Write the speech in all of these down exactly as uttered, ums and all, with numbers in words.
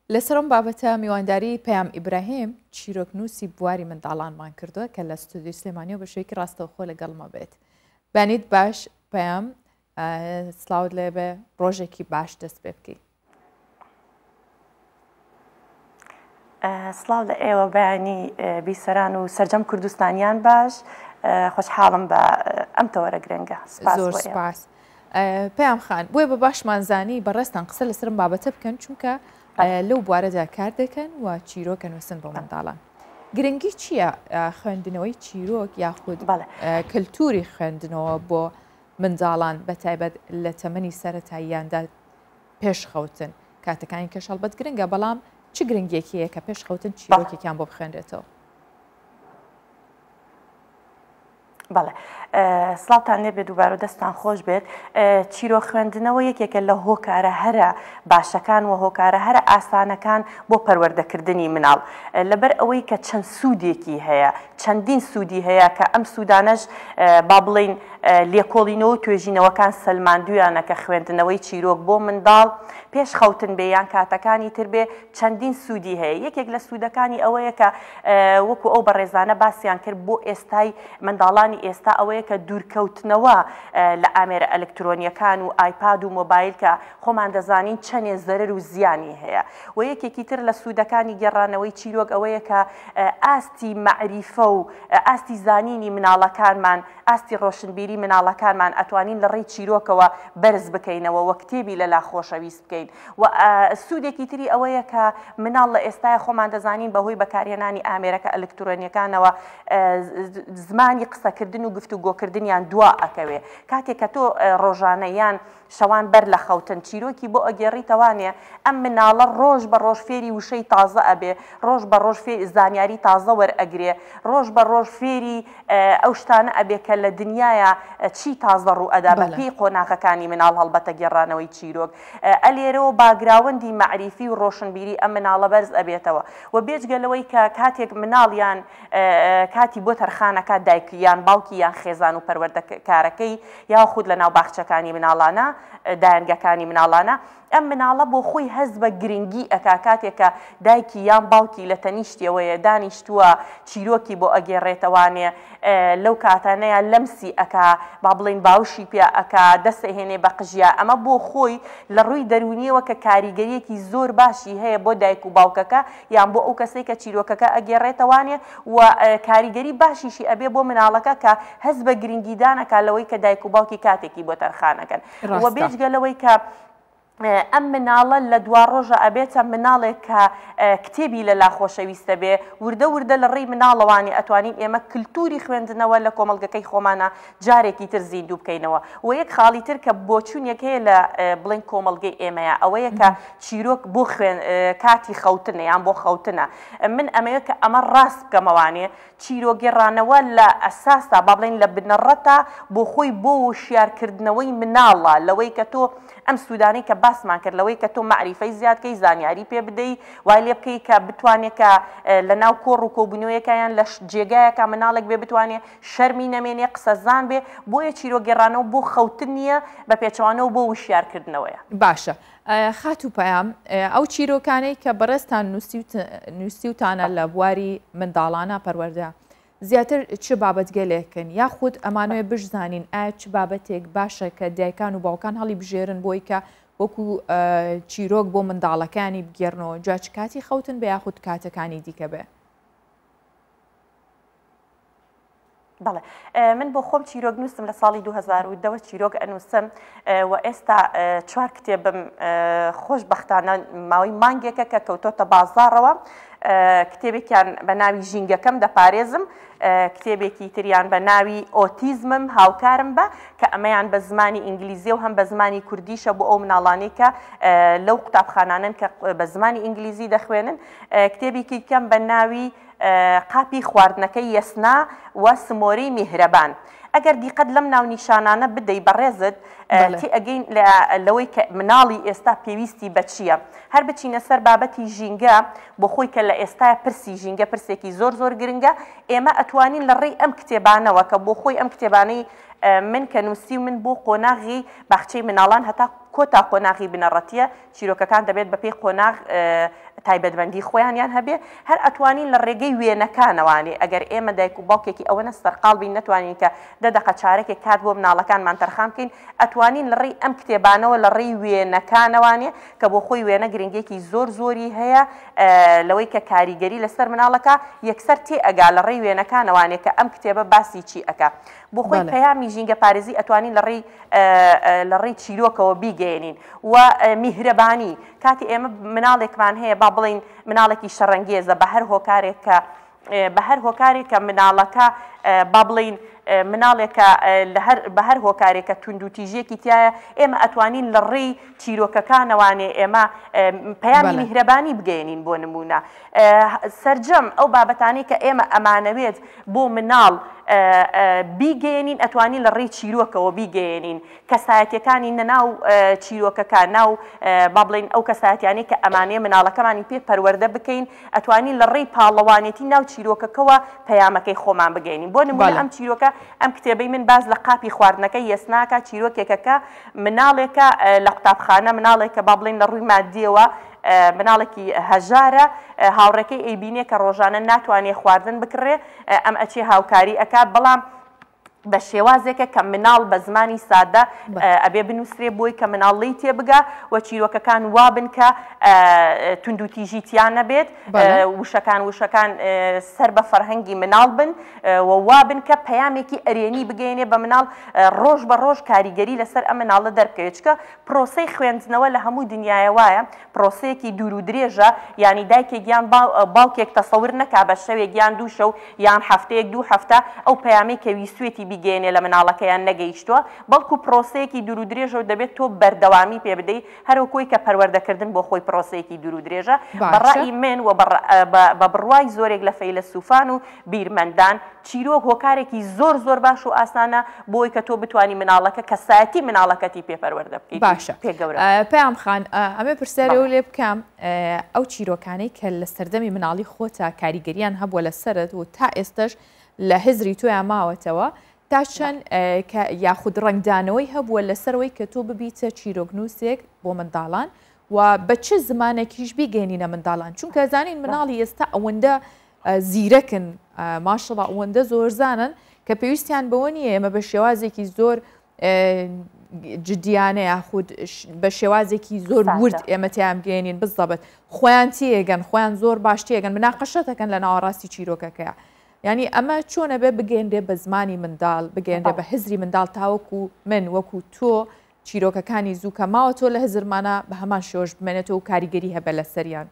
لەسەرم بابەتە میوانداری پەیام ئیبراهیم چیرۆکنووسی بواری منداڵانمان کردووە کە لە ستودیۆ سلێمانیەوە بە شێوەیەکی ڕاستەوخۆ لەگەڵمە بێت. بانیت باش پەیام سلااوت لێ بێ ڕۆژێکی باش دەست پێ بکەیت. سلااو لە ئێوە بەیانی بیسەران و سەرجەم کوردستانیان باش خۆشحاڵم بە ئەم تەوەرە گرنگە. زۆر سپاس. پەیام خان بۆیە بە باشمانزانی بەڕێستان قسە لەسرم بابەتە بکەن چونکە لەو بوارەدا کار دەکەن و چیرۆکە نووسن بۆ منداڵان. گرنگی چییە خوێندنەوەی چیرۆک یاخود کللتوری خوێندنەوە بۆ منداڵان بەتایبەت لە تەمەنی سەرەتاییاندا پێشخەوتن کاتەکانی کەش هەڵبەت گرنگە بەڵام چ گرنگێکیەیە کە پێشخەوتن چیرۆکێکیان بۆ بخوێنرێتەوە؟ بەڵێ سڵاوتان لێ بێت دووبارە دەستان خۆش بێت. چیرۆ خوێندنەوە یەکێکە لە هۆکارە هەرە باشەکان و هۆکارە هەرە ئاسانەکان بۆ پەروەردەکردنی مناڵ لەبەر ئەوەی کە چەند سوودێکی هەیە چەندین سوودی هەیە کە ئەم سوودانەش با بڵین لێکۆڵینەوە توێژینەوەکان سەلماندویانە کە خوێندنەوەی چیرۆک بۆ منداڵ پێش خەوتن بێ یان کاتەکانی تر بێ چەندین سوودی هەیە. یەکێک لە سوودەکانی ئەوەیە کە وەکو ئەو بەڕێزانە باسییان کرد بۆ ئێستای منداڵانی ئێستا ئەوەیە کە دوورکەوتنەوە لە ئامێرە ئەلکترۆنیەکان و ئایپاد و مۆبایل کە خۆمان دەزانین چەندێ زەرەر و زیانی هەیە و یەکێکی تر لە سوودەکانی گەڕانەوەی چیرۆک ئەوەیە کە ئاستی مەعریفە و ئاستی زانینی مناڵەکانمان ئاستی ڕۆشنبیری مناڵەکانمان ئەتوانین لە ڕێی چیرۆکەوە بەرز بکەینەوە و کتێبی لەلا خۆشەویست بکەین و سوودێکی تری ئەوەیە کە مناڵ لە ئێستای خۆمان دەزانین بەهۆی بەکارهێنانی ئامێرەکە ئەلکترۆنیەکانەوە زمانی قسەکردن و گفتوگۆکردنیان دوا ئەکەوێ کاتێک کە تۆ ڕۆژانەیان شەوان بەر لە خەوتن چیرۆکی بۆ ئەگەڕیتەوانێ ئەم مناڵە ڕۆژ بە ڕۆژ فێری وشەی تازە ئەبێ ڕۆژ بە ڕۆژ زانیاری تازە وەرئەگرێ ڕۆژ بە ڕۆژ فێری ئەو شتانە ئەبێ کە لە دنیاە چی تازە ڕوو ئەدا بە پێی قۆناغەکانی مناڵ هەڵبەتە گێڕانەوەی چیرۆک ئەلێرەوە باگراوەندی مەعریفی و ڕۆشنبیری ئەم مناڵە بەرز ئەبێتەوە و بێجگەلەوەی کە کاتێک مناڵیان کاتی بۆ تەرخانەکە دایکیان باوکی یان خێزان و پەروەردەکارەکەی یاخود لە ناو باخچەکانی مناڵانە دایانگەکانی مناڵانە ئەم مناڵە بۆ خۆی هەز بە گرنگی ئەکا کاتێکە دایکی یان باوکی لە تەنیشتیەوەیە دانیشتووە چیرۆکی بۆ ئەگێڕێتەوانێ لەو کاتانەیە لەمسی ئەکا با بڵین باوشی پێ ئەکا دەسەهێنێ بە قژیا ئەمە بۆ خۆی لە ڕووی دەرونیەوە کە کاریگەریەکی زۆر باشی هەیە بۆ دایک و باوکەکە یان بۆ ئەو کەسەی کە چیرۆکەکە ئەگێڕێتەوانێ و کاریگەری باشیشی ئەبێ بۆ مناڵەکە کە هەز بە گرنگیدانەکە لەوەی کە دایک و باوکی کاتێکی بۆ تەرخانەکەن و بێجگەلەوەی کە ئەم مناڵە لە دوا ڕۆژە ئەبێتە مناڵێک کە کتێبی لەلا خۆشەویستە بێ وردە وردە لە ڕێی مناڵەوانی ئەتوانین ئێمە کللتوری خوێندنەوە لە کۆمەڵگەکەی خۆمانە جارێکی تر زیندوو بکەینەوە و یەک خاڵی تر کە بۆچوونێک هەیە لە بڵین کۆمەڵگەی ئێمەیە ئەوەیە کە چیرۆک بۆ خوێن کاتی خەوتنە یان بۆ خەوتنە من ئەمەیە کە ئەمە ڕاست بکەمەوانێ چیرۆگەڕانەوە لە ئەساستا با بڵین لە بنەڕەتە بۆ خۆی بۆ وشیارکردنەوەی مناڵە لەوەی کە تۆ ئەم سوودانەی کە باسمان کرد لەوەی کە تۆ مەعریفەی زیادکەی زانیاری پێ بدەی وای لێ بکەی کە بتوانێت کە لە ناو کۆڕ و کۆبوونەوەیەکیان لە جێگایەکە مناڵێک بێ بتوانێت شەرمی نەمێنێ قسەزان بێ بۆیە چیرۆگەڕانەوە بۆ خەوتن نییە بە پێچەوانەوە بۆ وشیارکردنەوەیە. باشە خات و پەیام ئەو چیرۆکانەی کە بەڕێستان نووسیوتانە لە بواری منداڵانە پەروەردە زیاتر چ بابەتگەلێکن یاخود ئەمانەوێ بشزانین ئایا چ بابەتێک باشە کە دایکان و باوکان هەڵی بژێرن بۆی کە وەکو چیرۆک بۆ منداڵەکانی بگێڕنەوە جا چ کاتی خەوتن بە یاخود کاتەکانی دیکە بێ؟ بەڵێ من بۆ خۆم چیرۆک نووسم لە ساڵی دوو هەزار و دە چیرۆک ئەنووسم و ئێستا چوار کتێبم خۆشبەختانە ماوەی مانگێکە کە کەوتۆتە بازاڕەوە کتێبێکیان بە ناوی ژینگەکەم دەپارێزم کتێبێکی تریان بە ناوی ئۆتیزمم هاوکارم بە کە ئەمەیان بە زمانی ئینگلیزی و هەم بە زمانی کوردیشە بۆ ئەو مناڵانەی کە لەو قوتابخانانن کە بە زمانی ئینگلیزی دەخوێنن کتێبێکی کەم بە ناوی قاپی خواردنەکەی یەسنا و سمۆرەی میهرەبان ئەگەر دیقەت لەم ناو نیشانانە بدەی بەڕێزت تی ئەگەین لەوەی کە مناڵی ئێستا پێویستی بە چییە هەر بچینە سەر بابەتی ژینگە بۆ خۆی کە لە ئێستای پرسی ژینگە پرسێکی زۆر زۆر گرنگە ئێمە ئەتوانین لە ڕێی ئەم کتێبانەوە کە بۆ خۆی ئەم کتێبانەی من کە نووسی من بۆ قۆناغی باخچەی مناڵان هەتا کۆتا قۆناغی بنەڕەتیە چیرۆکەکان دەبێت بە پێی قۆناغ تایبەتمەندی خۆیانیان هەبێ هەر ئەتوانین لە ڕێگەی وێنەکانەوانێ ئەگەر ئێمە دایک و باوکێکی ئەوەنە سەرقاڵ بین نەتوانین کە دەدەقە چارەکێک کات بۆ مناڵەکانمان تەرخان بکەین ئەتوانین لە ڕێی ئەم کتێبانەوە لە ڕێی وێنەکانەوانێ کە بۆ خۆی وێنە گرنگێکی زۆر زۆری هەیە لەوەی کە کاریگەری لەسەر مناڵەکە یەکسەر تێ ئەگا لە ڕێی وێنەکانەوانێ کە ئەم کتێبە باسی چی ئەکا بۆ خۆی پەیامی ژینگە پارێزی ئەتوانین لە ڕێی لە ڕێی چیرۆکەوە بیگەێنین و میهرەبانی کاتی ئێمە مناڵێکمان هەیە با بڵین مناڵێکی شەڕەنگێزە بە هەر هۆکارێک کە بە هەر هۆکارێک کە مناڵەکە با بڵین مناڵێکە بە هەر هۆکارێکە تونند و تیژێکی تایە ئێمە ئەتوانین لە ڕێی چیرۆکەکانەوانێ ئێمە پەیامی میهرەبانی بگەێنین بۆ نمونە سەرجەم ئەو بابەتانەی کە ئێمە ئەمانەوێت بۆ مناڵ بیگەێنین ئەتوانین لە ڕێی چیرۆکەوە بیگەێنین کەسایەتیەکانی نەناو چیرۆکەکان ناو با بڵین ئەو کەسایەتیانەی کە ئەمانەیە مناڵەکەمانی پێ پەروەردە بکەین ئەتوانین لە ڕێی پاڵەوانێتی ناو چیرۆکەکەەوە پەیامەکەی خۆمان بگەێنین بۆ نمونە ئەم چیرۆکە ئەم کتێبەی من باز لە قاپی خواردنەکەی یەسناکە چیرۆکێکەکە مناڵێکە لە قوتابخانە مناڵێکە با بڵین لە ڕووی مادیەوە مناڵێکی هەژارە هاوڕێکەی ئەیبینێ کە ڕۆژانە ناتوانێت خواردن بکڕێ ئەم ئەچێ هاوکاری ئەکات بەڵام بە شێوازێکە کە مناڵ بە زمانی سادە ئەبێ بنووسێ بۆی کە مناڵی تێبگا و چیرۆکەکان وابن کە تونند و تیژیتیان نەبێت وشەکان وشەکان سەر بە فەرهەنگی مناڵ بن و وابن کە پەیامێکی ئەرێنی بگەێنێ بە مناڵ ڕۆژ بە ڕۆژ کاریگەری لەسەر ئەم مناڵە دەربکەوێت چکە پرۆسەی خوێندنەوە لە هەموو دنیاە وایە پرۆسەیەکی دوور و درێژە ینی دایکێکیان باوکێک تەسەور نەکا بە شەوێک یان دوو شەو یان هەفتەیەک دوو هەفتە ئەو پەیامەی کە ویسوێتی گەێنێ لە مناڵەکەیان نەگەیشتووە بەڵکو پرۆسەیەکی دوور و درێژە و دەبێت تۆ بەردەوامی پێ بدەیت هەروەکوی کە پەروەردەکردن بۆ خۆی پرۆسەیەکی دوور و درێژە بەڕای من و بە بڕوای زۆرێک لە فەیلسوفان و بیرمەندان چیرۆک هۆکارێکی زۆر زۆر باش و ئاسانە بۆی کە تۆ بتوانی مناڵەکە کەسایەتی مناڵەکەتی پێپەروەردە بکەیت باشە پێیان خان ئەمێ پرسیارەوە لێ بکەم ئەو چیرۆکانەی کە لە سەردەمی مناڵی خۆتە کاریگەریان هەبووە لەسەرت و تا ئێستش لە هزری تۆیان ماوەتەوە تا چەند یاخود ڕنگدانەوەی هەبووە لەسەرەوەی کە تۆ ببیتە چیرۆکنووسێک بۆ منداڵان و بە چه زمانێکیش بیگەێنینە منداڵان چونکە زانین مناڵی ئێستا ئەوەندە زیرەکن ماشەڵڵا ئەوەندە زۆرزانن کە پێویستیان بەوە نیە ئێمە بە شێوازێکی زۆر جدیانە یاخود بە شێوازێکی زۆر ورد ئێمە تیان بگەێنین بزەبێت خۆیان تێگەن خۆیان زۆر باش تێگەن مناقەشەتەکەن لە ناوەڕاستی چیرۆکەکەیە ینی ئەمە چۆنە بێ بگەێنرێ بە زمانی منداڵ بگەێنرێ بە هزری منداڵ تاوەکو من وەکو تۆ چیرۆکەکانی زوو کە ماوە تۆ لە هزرمانە بە هەمان شێوەش بمێنێتەوە و کاریگەری هەبە لە سەریان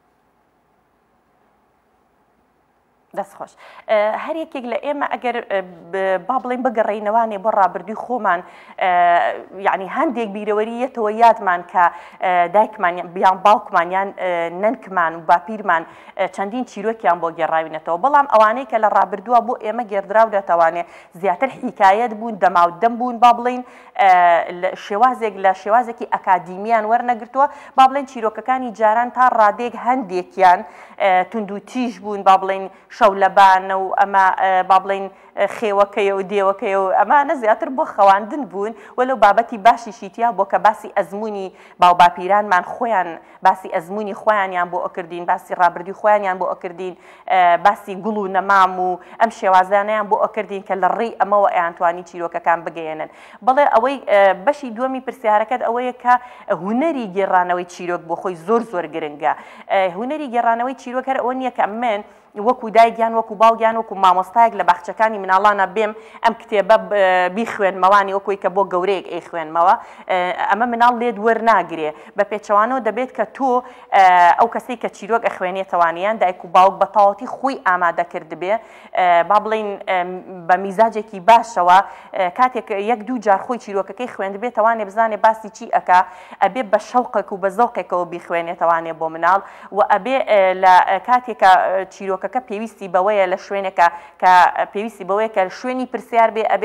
دەستخۆش هەر یەکێک لە ئێمە ئەگەر با بڵێن بگەڕێینەوانێ بۆ ڕابردووی خۆمان یعنی هەندێک بیرەوەریەتەوە یادمان کە دایکمان بیان باوکمانیان نەنکمان و باپیرمان چەندین چیرۆکیان بۆ گێڕاوینەتەوە بەڵام ئەوانەی کە لە ڕابردووە بۆ ئێمە گێڕدراو دەتەوانێت زیاتر حیکایەت بوون دەماودەم بوون با بڵین شێوازێک لە شێوازێکی ئەکادیمیان وەرنەگرتووە با بڵێن چیرۆکەکانی جاران تا ڕادێک هەندێکیان تونند و تیژ بوون با بڵێن شەو لەبانە و ئەمە با بڵێن خێوەکەیە و دێوەکەیە و ئەمانە زیاتر بۆ خەواندن بوون وەلو بابەتی باشیشیتیا بۆ کە باسی ئەزمموی باو باپیرانمان خۆیان باسی ئەزمموی خۆیانیان بۆ ئەکردین باسی ڕابردوی خۆیانیان بۆ ئەکردین باسی گوڵ و نەمام و ئەم شێوازانیان بۆ ئەکردین کە لە ڕێی ئەمەوە ئەیانتوانی چیرۆکەکان بگەێنن بەڵێ ئەوەی بەشی دووەمی پرسیارەکەت ئەوەیە کە هونەری گێڕانەوەی چیرۆک بۆ خۆی زۆر زۆر گرنگە هونەری گێڕانەوەی چیرۆک هەر ئەوە نییە کە من وەکو دایگیان وەکو باوگیان وەکو مامۆستایەک لە باخچەکانی مناڵانە بێم ئەم کتێبە بیخوێنمەوانی وەکوی کە بۆ گەورەیەک ئەی خوێنمەوە ئەمە مناڵ لێت وەرناگرێ بە پێچەوانەوە دەبێت کە تۆ ئەو کەسەی کە چیرۆک ئەخوێنێتەوانیان دایک و باوک بە تەواوەتی خۆی ئامادەکرد بێ با بڵین بە میزاجێکی باشەوە کاتێک یەک دوو جار خۆی چیرۆکەکەی خوێند بێتەوانێ بزانێ باسی چی ئەکا ئەبێ بە شەوقێک و بە زەوقێکەوە بیخوێنێتەوانێ بۆ مناڵ و ئەبێ لە کاتێکە چیرۆک کە پێویستی بەوەیە لە شوێنێکە کە پێویستی بەوەیە کە شوێنی پرسیار بێ ئەبێ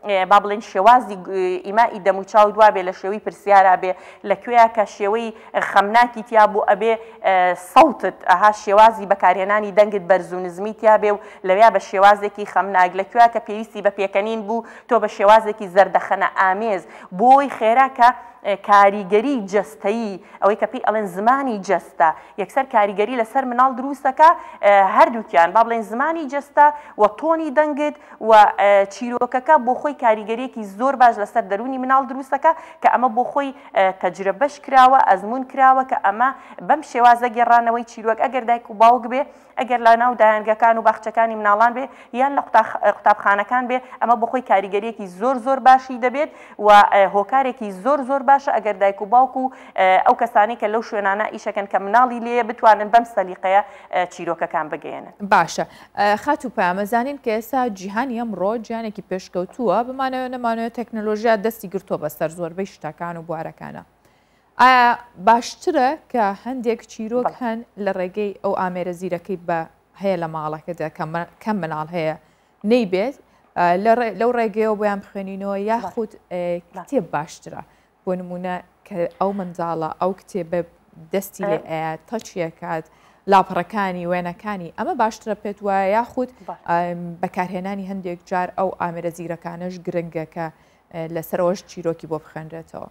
با بڵێن شێوازی ئیمای دەموچاو دوا بێ لە شێوەی پرسیارا بێ لەکوێیە کە شێوەی خەمناکی تیا بوو ئەبێ سەوتت ئەها شێوازی بەکارهێنانی دەنگت بەرز و نزمی تیا بێ و لەوێ بە شێوازێکی خەمناک لەکوێیە کە پێویستی بە پێکەنین بوو تۆ بە شێوازێکی زەردەخەنە ئامێز بۆی خێرا کە کاریگەری جەستەیی ئەوەی کە پێی ئەڵێن زمانی جەستە یەکسەر کاریگەری لەسەر مناڵ دروستەکە هەردووکیان با بڵێن زمانی جەستە و تۆنی دەنگت و چیرۆکەکە بۆ خۆی کاریگەریەکی زۆر باش لەسەر دەرونی مناڵ دروستەکە کە ئەمە بۆ خۆی تەجربەش کراوە ئەزمون کراوە کە ئەمە بەم شێوازە گێڕانەوەی چیرۆک ئەگەر دایک و باوک بێ ئەگەر لە ناو دایانگەکان و باخچەکانی مناڵان بێ یان لە قوتابخانەکان بێ ئەمە بۆ خۆی کاریگەریەکی زۆر زۆر باشی دەبێت و هۆکارێکی زۆر زۆر باشە ئەگەر دایک و باوک و ئەو کەسانی کە لەو شوێنانە ئیشەکەن کە مناڵی لێ بتوانن بەم سەلیقەیە چیرۆکەکان بگەێنن. باشە خات و پامەزانین کە ئێستا جیهانی ئەمڕۆ گیانێکی پێشکەوتووە بمانەوە نەمانەوە تەکنۆلۆژیا دەستی گرتۆ بەسەر زۆربەی شتەکان و بوارەکانە. ئایا باشترە کە هەندێک چیرۆک هەن لە ڕێگەی ئەو ئامێرە زیرەکەی بە هەیە لە ماڵەکەدا کەم مناڵ هەیە نەیبێت لەو ڕێگەیەوە بۆیان بخوێنینەوە یاخود کتێب باشترە بۆ نمونە کە ئەو منداڵە ئەو کتێبە دەستی لێ ئەیە تەچیەکات لاپەڕەکانی وێنەکانی ئەمە باشترە پێت وایە یاخود بەکارهێنانی هەندێک جار ئەو ئامێرە زیرەکانش گرنگە کە لەسەرەوەش چیرۆکی بۆ بخوێنرێتەوە.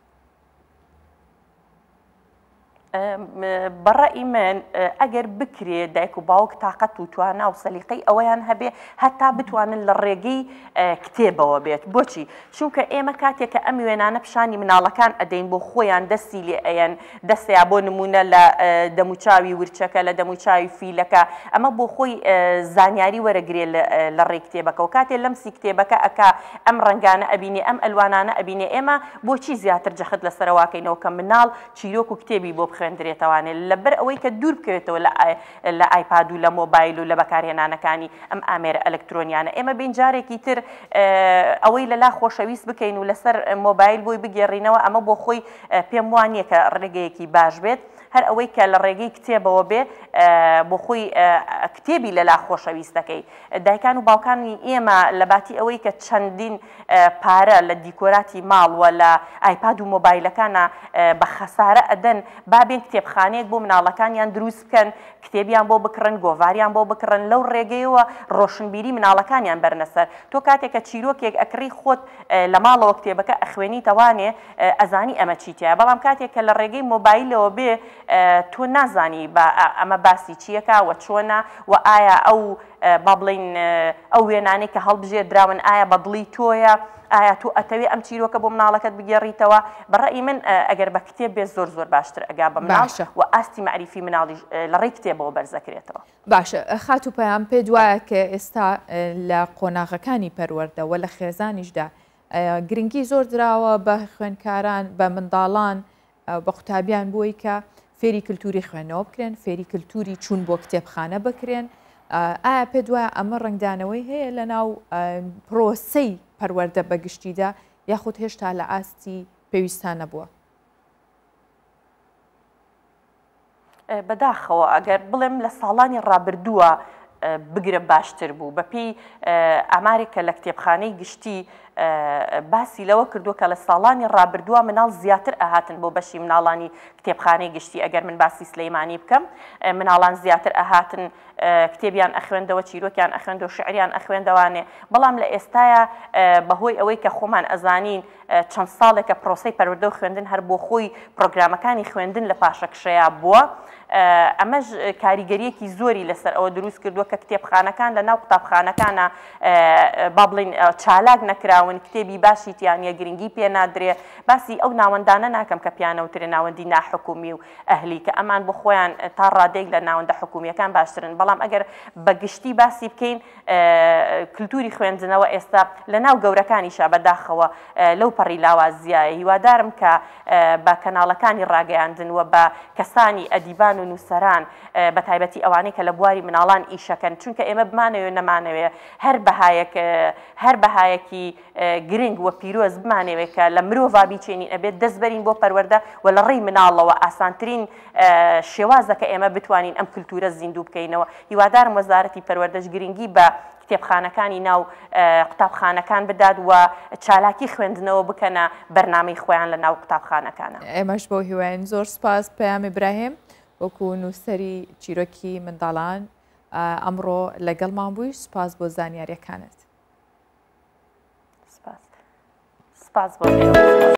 بەڕای من ئەگەر بکرێ دایک و باوک تااقەت و توانە و سەلیقەی ئەوەیان هەبێ هەتا بتوانن لە ڕێگەی کتێبەوە بێت بۆچی چونکە ئێمە کاتێک کە ئەم وێنانە پیشانی مناڵەکان ئەدەین بۆ خۆیان دەستی لێ ئەیەن دەستەیە بۆ نمونە لە دەموچاوی ورچەکە لە دەموچاوی فیلەکە ئەمە بۆ خۆی زانیاری وەرەگرێ لە ڕێی کتێبەکە و کاتێ لەمسی کتێبەکە ئەکا ئەم ڕنگانە ئەبینێ ئەم ئەلوانانە ئەبینێ ئێمە بۆچی زیاتر جەخت لەسەرواکەینەوە کە مناڵ چیرۆک و کتێبی بۆ خوێندرێتوانێت لەبەر ئەوەی کە دوور بکەوێتەوە لە ئایپاد و لە مۆبایل و لە بەکارهێنانەکانی ئەم ئامێرە ئەلکترۆنیانە ئێمە بینجارێکی تر ئەوەی لەلا خۆشەویست بکەین و لەسەر مۆبایل بۆی بگێڕینەوە ئەمە بۆ خۆی پێم وانیە کە ڕێگەیەکی باش بێت هەر ئەوەی کە لە ڕێگەی کتێبەوە بێ بۆ خۆی کتێبی لەلا خۆشەویستەکەی دایکان و باوکانی ئێمە لە باتی ئەوەی کە چەندین پارە لە دیکۆراتی ماڵوە لە ئایپاد و مۆبایلەکانە بە خەسارە ئەدەن بابێن کتێبخانەیەک بۆ مناڵەکانیان دروست بکەن کتێبیان بۆ بکڕن گۆڤاریان بۆ بکڕن لەو ڕێگەیەوە ڕۆشنبیری مناڵەکانیان بەرنەسەر تۆ کاتێک کە چیرۆکێک ئەکڕی خۆت لە ماڵەوە کتێبەکە ئەخوێنی تەوانێ ئەزانی ئەمە چیتە بەڵام کاتێک کە لە ڕێگەی مۆبایلەوە بێ تۆ نازانی ئەمە باسی چیەکە و چۆنە و ئایا ئەو با بڵین ئەو وێنانەی کە هەڵبژێ دراون ئایا بەدڵی تۆیە ئایا تۆ ئەتەوێ ئەم چیرۆکە بۆ مناڵەکەت بگێڕیتەوە بەڕای من ئەگەر بە کتێب بێ زۆر زۆر باشتر ئەگا بە مناڵ و ئاستی معریفی مناڵی لە ڕێی کتێبەوە بەرزەکرێتەوە. باشە خات و پەیام پێ دوایە کە ئێستا لە قۆناغەکانی پەروەردە و لە خێزانیشدا گرنگی زۆر دراوە بە خوێندکاران بە منداڵان بە قوتابیان بۆی کە فێری کللتوری خوێنەوە بکرێن فێری کللتوری چوون بۆ کتێبخانە بکرێن ئایا پێ دوایە ئەمە ڕنگدانەوەی هەیە لە ناو پرۆسەی پەروەردە بەگشتیدا یاخود هێشتا لە ئاستی پێویستانە بووە؟ بەداخەوە ئەگەر بڵێم لە ساڵانی ڕابردووە بگرە باشتر بوو بەپێی ئامارێکە لە کتێبخانەی گشتی باسی لەوە کردووە کە لە ساڵانی ڕابردووە مناڵ زیاتر ئاهاتن بۆ بەشی مناڵانی کتێبخانەی گشتی ئەگەر من باسی سلەیمانی بکەم مناڵان زیاتر ئاهاتن کتێبیان ئەخوێندەوە چیرۆکیان ئەخوێندەوە شعریان ئەخوێندەوانێ بەڵام لە ئێستاە بەهۆی ئەوەی کە خۆمان ئەزانین چەند ساڵێکە پرۆسەی پەروەردە و خوێندن هەر بۆ خۆی پرۆگرامەکانی خوێندن لە پاشەکشەیە بووە ئەمەش کاریگەریەکی زۆری لەسەر ئەوە دروست کردووە کە کتێبخانەکان لە ناو قوتابخانەکانە با بڵین چالاک نەکراون کتێبی باشی تیانە گرنگی پێ نادرێ باسی ئەو ناوەندانە ناکەم کە پیانەوترێ ناوەندی ناحکومی و ئەهلی کە ئەمان بۆ خۆیان تا ڕادێک لە ناوەندە حکومیەکان باشترن بەڵام ئەگەر بەگشتی باسی بکەین کللتوری خوێندنەوە ئێستا لە ناو گەورەکانیشا بەداخەوە لەو پەڕی لاوازیایە هیوادارم کە بە کەناڵەکانی ڕاگەیاندن و بە کەسانی ئەدیبان و نووسەران بە تایبەتی ئەوانەی کە لە بواری مناڵان ئیشەکەن چونکە ئێمە بمانەوێ نەمانەوێ هەر بەهایەک هەر بەهایەکی گرنگ وە پیرۆز بمانەوێت کە لە مرۆڤ بیچێنین ئەبێت دەستبەرین بۆ پەروەردە و لە ڕێی مناڵەوە ئاسانترین شێوازە کە ئێمە بتوانین ئەم کللتورە زیندوو بکەینەوە هیوادارم وەزارەتی پەروەردەش گرنگی بە کتێبخانەکانی ناو قوتابخانەکان بدات و چالاکی خوێندنەوە بکەنە بەرنامەی خۆیان لە ناو قوتابخانەکانە. ئێمەش بۆ هیوایین زۆر سپاس پەیام ئیبراهیم وەکو نووسەری چیرۆکی منداڵان ئەمڕۆ لەگەڵمان بووی. سپاس بۆ زانیاریەکانت. سپاس سپاس بۆ